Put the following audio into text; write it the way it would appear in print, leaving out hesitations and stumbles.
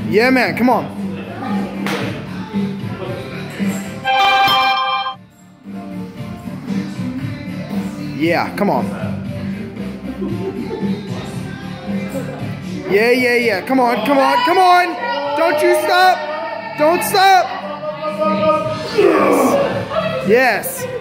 Yeah, man, come on. Yeah, come on. Yeah, yeah, yeah. Come on, come on, come on. Don't you stop. Don't stop. Yes. Yes.